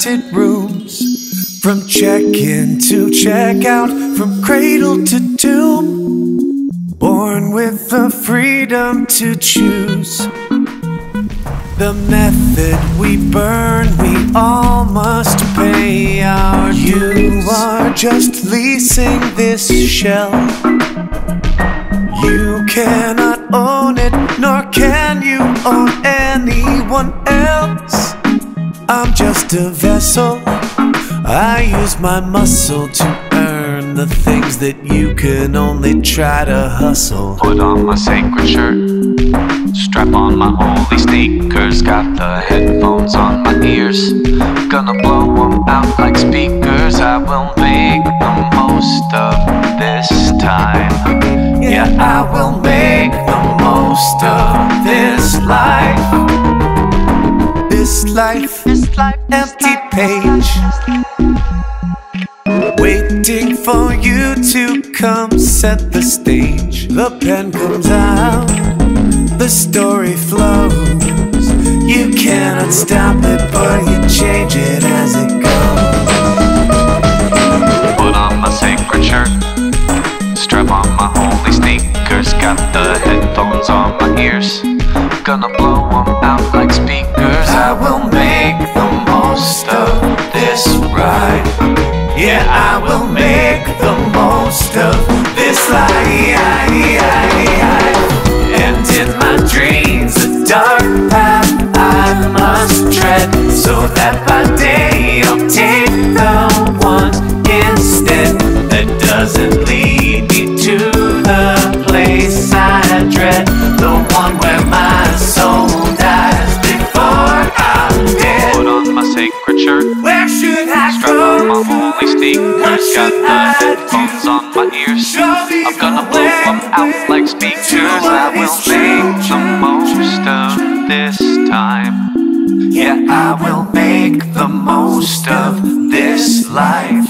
rented rooms, from check-in to check-out, from cradle to tomb, born with the freedom to choose. The method we burn, we all must pay our dues. You are just leasing this shell. You cannot own it, nor can you own anyone else. I'm just a vessel. I use my muscle to earn the things that you can only try to hustle. Put on my sacred shirt, strap on my holy sneakers, got the headphones on my ears, gonna blow them out like speakers. I will make the most of this time. Yeah, I will make the most of this life. This life, empty page, waiting for you to come set the stage. The pen comes out, the story flows. You cannot stop it, but you change it as it goes. Put on my sacred shirt, strap on my holy sneakers, got the headphones on my ears, gonna blow them out like speakers. I will make the most of this ride. Yeah, I will make the most of this life. And in my dreams, a dark path I must tread, so that by day I'll take the one instead that doesn't lead me to the place I dread, the one where my soul dies before I'm dead. Put on my sacred shirt, Where should I strap go? on my holy sneakers, got the headphones on my ears, I'm gonna blow them out like speakers. I will make the most of this time. Yeah, I will make the most of this life.